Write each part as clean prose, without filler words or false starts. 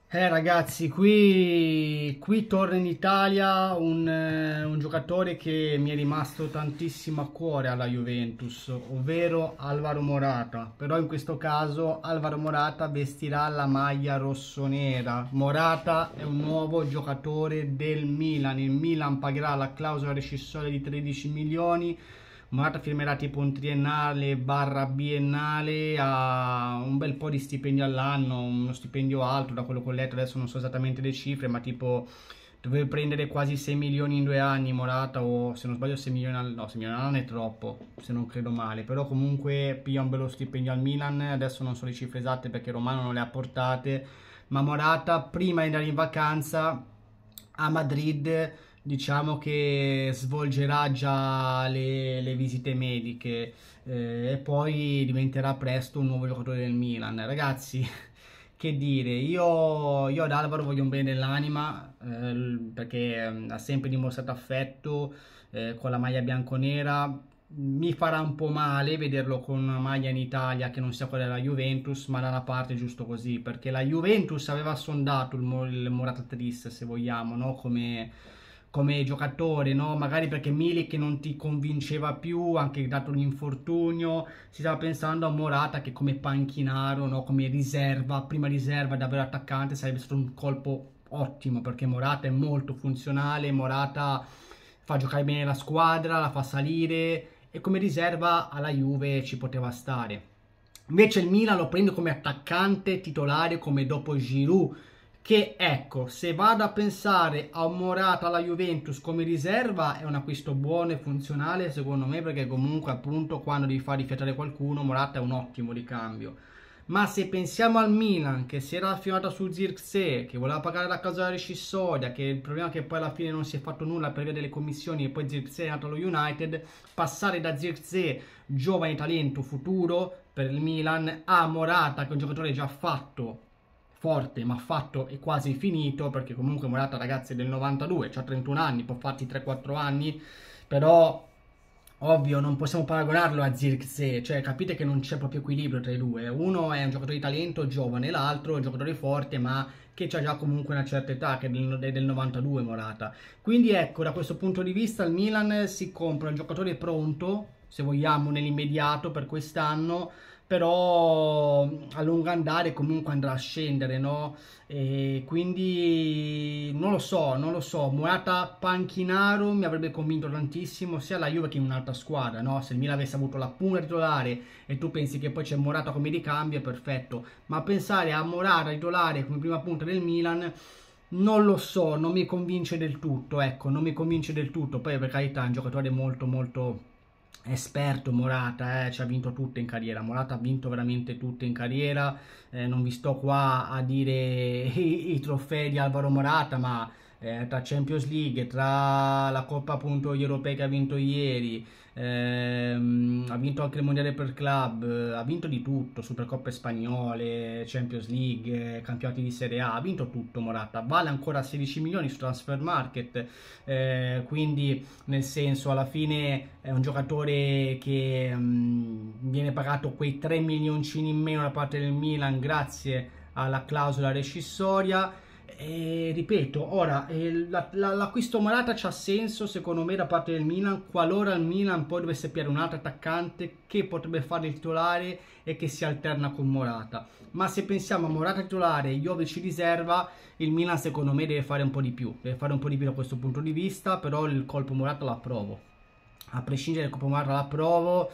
Ragazzi, qui torna in Italia un giocatore che mi è rimasto tantissimo a cuore alla Juventus, ovvero Alvaro Morata. Però in questo caso Alvaro Morata vestirà la maglia rossonera. Morata è un nuovo giocatore del Milan. Il Milan pagherà la clausola rescissoria di 13 milioni. Morata firmerà tipo un triennale barra biennale a un bel po' di stipendio all'anno, uno stipendio alto da quello che ho letto, adesso non so esattamente le cifre, ma tipo doveva prendere quasi 6 milioni in 2 anni Morata, o se non sbaglio 6 milioni all'anno, no, 6 milioni all'anno è troppo, se non credo male, però comunque piglia un bello stipendio al Milan, adesso non so le cifre esatte perché Romano non le ha portate, ma Morata prima di andare in vacanza a Madrid diciamo che svolgerà già le visite mediche e poi diventerà presto un nuovo giocatore del Milan. Ragazzi, che dire, io ad Alvaro voglio un bene dell'anima perché ha sempre dimostrato affetto con la maglia bianconera. Mi farà un po' male vederlo con una maglia in Italia che non sia quella della Juventus, ma da una parte è giusto così, perché la Juventus aveva sondato il Morata Tris, se vogliamo, no? Come giocatore, no? Magari perché Milik non ti convinceva più, anche dato l'infortunio, si stava pensando a Morata che come panchinaro, no? Come riserva, prima riserva davvero attaccante, sarebbe stato un colpo ottimo, perché Morata è molto funzionale, Morata fa giocare bene la squadra, la fa salire e come riserva alla Juve ci poteva stare. Invece il Milan lo prende come attaccante titolare come dopo Giroud, che ecco, se vado a pensare a un Morata alla Juventus come riserva è un acquisto buono e funzionale secondo me, perché comunque appunto quando devi far rifiatare qualcuno Morata è un ottimo ricambio. Ma se pensiamo al Milan che si era affidata su Zirkzee, che voleva pagare la causa rescissoria, che il problema è che poi alla fine non si è fatto nulla per via delle commissioni e poi Zirkzee è andato allo United, passare da Zirkzee, giovane talento futuro per il Milan, a Morata che è un giocatore già fatto, forte ma fatto e quasi finito, perché comunque Morata ragazzi è del 92, ha 31 anni, può farti 3-4 anni, però ovvio, non possiamo paragonarlo a Zirkzee, cioè capite che non c'è proprio equilibrio tra i due. Uno è un giocatore di talento giovane, l'altro è un giocatore forte, ma che ha già comunque una certa età, che è del 92 Morata. Quindi ecco, da questo punto di vista il Milan si compra un giocatore pronto, se vogliamo, nell'immediato per quest'anno, però a lungo andare comunque andrà a scendere, no? E quindi non lo so, Morata panchinaro mi avrebbe convinto tantissimo sia la Juve che in un'altra squadra, no? Se il Milan avesse avuto la punta titolare e tu pensi che poi c'è Morata come ricambio, perfetto, ma pensare a Morata titolare come prima punta del Milan non lo so, non mi convince del tutto, ecco, non mi convince del tutto, poi per carità è un giocatore molto molto esperto Morata, ci ha vinto tutto in carriera. Morata ha vinto veramente tutto in carriera. Non vi sto qua a dire i trofei di Alvaro Morata, ma tra Champions League, tra la Coppa appunto gli europei che ha vinto ieri, ha vinto anche il mondiale per club, ha vinto di tutto, Supercoppe spagnole, Champions League, campionati di Serie A, ha vinto tutto Morata, vale ancora 16 milioni su Transfer Market, quindi nel senso alla fine è un giocatore che viene pagato quei 3 milioncini in meno da parte del Milan grazie alla clausola rescissoria. E ripeto, ora l'acquisto Morata c'ha senso secondo me da parte del Milan qualora il Milan poi dovesse pigliare un altro attaccante che potrebbe fare il titolare e che si alterna con Morata. Ma se pensiamo a Morata titolare e Jovic riserva, il Milan secondo me deve fare un po' di più, deve fare un po' di più da questo punto di vista, però il colpo Morata l'approvo. A prescindere dal colpo Morata l'approvo.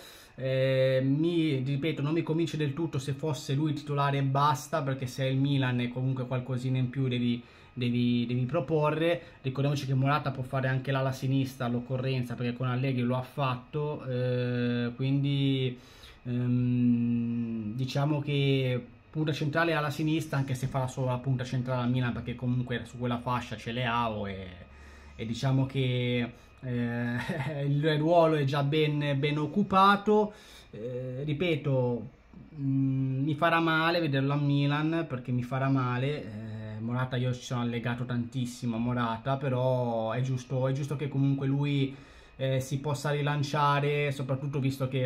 Ripeto, non mi convince del tutto se fosse lui titolare e basta, perché se è il Milan e comunque qualcosina in più devi proporre. Ricordiamoci che Morata può fare anche l'ala sinistra all'occorrenza, perché con Allegri lo ha fatto, quindi diciamo che punta centrale alla sinistra, anche se farà solo la punta centrale al Milan, perché comunque su quella fascia ce Leao e diciamo che il ruolo è già ben occupato. Ripeto, mi farà male vederlo a Milan, perché mi farà male. Morata, io ci sono allegato tantissimo a Morata, però è giusto che comunque lui si possa rilanciare, soprattutto visto che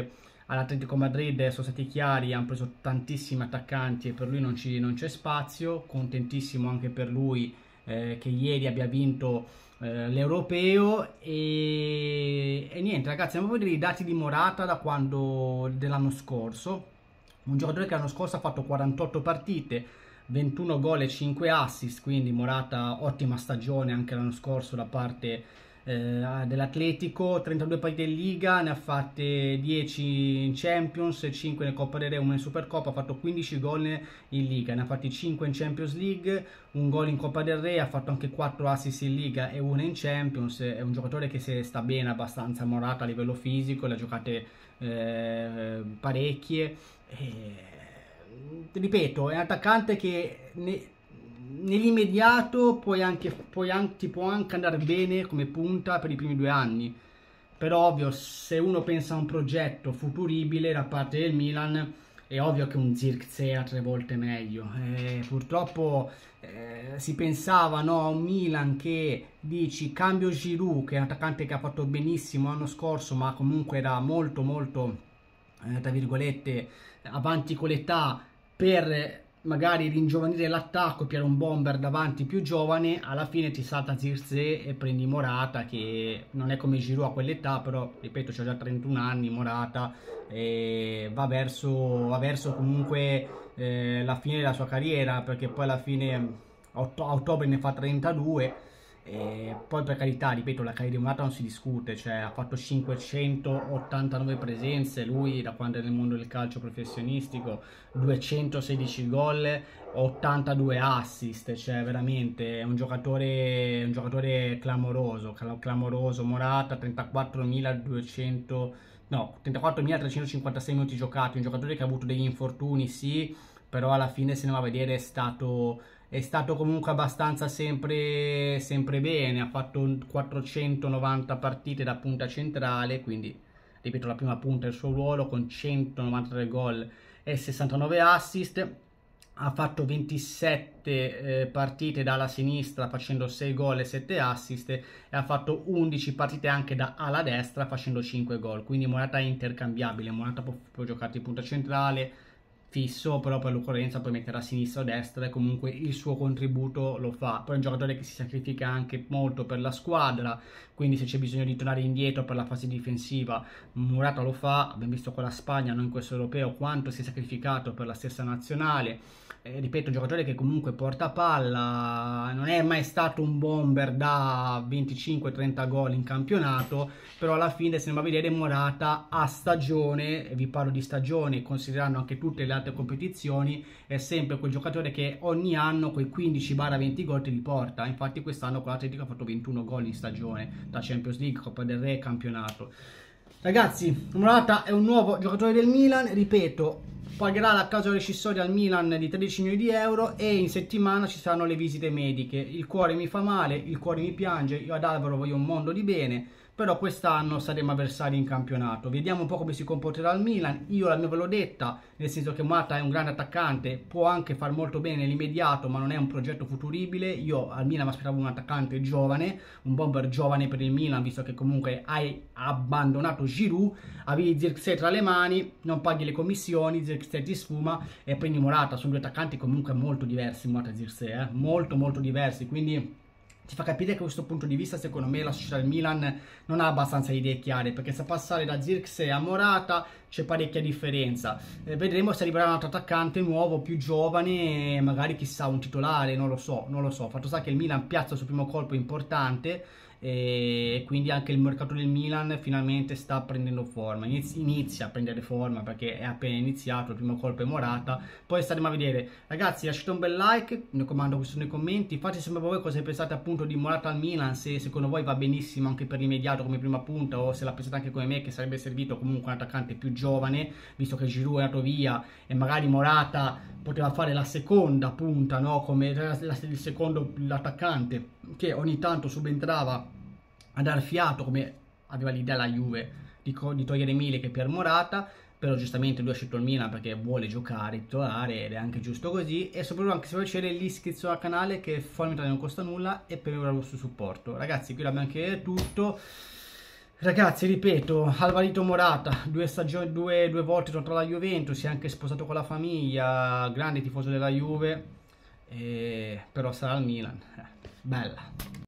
all'Atletico Madrid sono stati chiari, hanno preso tantissimi attaccanti e per lui non c'è spazio. Contentissimo anche per lui che ieri abbia vinto l'Europeo e niente ragazzi, andiamo a vedere i dati di Morata dell'anno scorso. Un giocatore che l'anno scorso ha fatto 48 partite, 21 gol e 5 assist, quindi Morata ottima stagione anche l'anno scorso da parte dell'Atletico. 32 partite in Liga, ne ha fatte 10 in Champions, 5 in Coppa del Re, 1 in Supercoppa, ha fatto 15 gol in Liga, ne ha fatti 5 in Champions League, un gol in Coppa del Re, ha fatto anche 4 assist in Liga e 1 in Champions. È un giocatore che sta bene abbastanza Morata a livello fisico, le ha giocate parecchie. Ripeto, è un attaccante che nell'immediato ti può anche andare bene come punta per i primi 2 anni, però ovvio, se uno pensa a un progetto futuribile da parte del Milan, è ovvio che un Zirkzee era 3 volte meglio. Purtroppo si pensava, no, a un Milan che dici cambio Giroud, che è un attaccante che ha fatto benissimo l'anno scorso, ma comunque era molto tra virgolette avanti con l'età, per magari ringiovanire l'attacco, per un bomber davanti più giovane. Alla fine ti salta Zirkzee e prendi Morata, che non è come Giroud a quell'età, però ripeto c'ha già 31 anni Morata e va verso comunque la fine della sua carriera, perché poi alla fine a ottobre ne fa 32. E poi per carità, ripeto, la carriera di Morata non si discute, cioè ha fatto 589 presenze lui da quando è nel mondo del calcio professionistico, 216 gol, 82 assist, cioè veramente è un giocatore clamoroso. Morata, 34.356 minuti giocati, un giocatore che ha avuto degli infortuni, sì, però alla fine, se ne va a vedere, è stato comunque abbastanza sempre bene. Ha fatto 490 partite da punta centrale, quindi ripeto, la prima punta è il suo ruolo, con 193 gol e 69 assist. Ha fatto 27 partite dalla sinistra facendo 6 gol e 7 assist, e ha fatto 11 partite anche da ala destra facendo 5 gol. Quindi Morata è intercambiabile, Morata può giocare di punta centrale fisso, però per l'occorrenza puoi mettere a sinistra o a destra e comunque il suo contributo lo fa. Poi è un giocatore che si sacrifica anche molto per la squadra, quindi se c'è bisogno di tornare indietro per la fase difensiva Morata lo fa. Abbiamo visto con la Spagna, non in questo europeo, quanto si è sacrificato per la stessa nazionale. Ripeto, un giocatore che comunque porta palla, non è mai stato un bomber da 25-30 gol in campionato, però alla fine, se ne va a vedere, Morata a stagione, e vi parlo di stagione considerando anche tutte le altre competizioni, è sempre quel giocatore che ogni anno quei 15-20 gol te li porta. Infatti quest'anno con l'Atletico ha fatto 21 gol in stagione, da Champions League, Coppa del Re, campionato. Ragazzi, Morata è un nuovo giocatore del Milan, ripeto, pagherà la causa rescissoria al Milan di 13 milioni di euro e in settimana ci saranno le visite mediche. Il cuore mi fa male, il cuore mi piange, io ad Alvaro voglio un mondo di bene, però quest'anno saremo avversari in campionato. Vediamo un po' come si comporterà il Milan. Io la mia ve l'ho detta, nel senso che Morata è un grande attaccante, può anche far molto bene nell'immediato, ma non è un progetto futuribile. Io al Milan mi aspettavo un attaccante giovane, un bomber giovane per il Milan, visto che comunque hai abbandonato Giroud, avevi Zirkzee tra le mani, non paghi le commissioni, Zirkzee ti sfuma e prendi Morata. Sono due attaccanti comunque molto diversi, Morata e Zirkzee, molto diversi, quindi ti fa capire che da questo punto di vista, secondo me, la società del Milan non ha abbastanza idee chiare, perché se passare da Zirkzee a Morata c'è parecchia differenza. Vedremo se arriverà un altro attaccante nuovo, più giovane, magari chissà un titolare, non lo so. Fatto sta che il Milan piazza il suo primo colpo importante e quindi anche il mercato del Milan finalmente sta prendendo forma, inizia a prendere forma, perché è appena iniziato. Il primo colpo è Morata, poi staremo a vedere. Ragazzi, lasciate un bel like, mi raccomando, questo nei commenti, fate sempre voi cosa pensate appunto di Morata al Milan, se secondo voi va benissimo anche per l'immediato come prima punta, o se la pensate anche come me che sarebbe servito comunque un attaccante più giovane, visto che Giroud è andato via e magari Morata poteva fare la seconda punta, no? Come il secondo l'attaccante che ogni tanto subentrava a dar fiato, come aveva l'idea la Juve di togliere Milik per Morata, però giustamente lui ha scelto il Milan perché vuole giocare titolare ed è anche giusto così. E soprattutto, anche se vuoi piacere, l'iscrizione al canale, che fondamentalmente non costa nulla, e per ora il vostro supporto. Ragazzi, qui abbiamo anche tutto. Ragazzi, ripeto, Alvarito Morata, due volte contro la Juventus, si è anche sposato con la famiglia, grande tifoso della Juve, però sarà al Milan. Bella.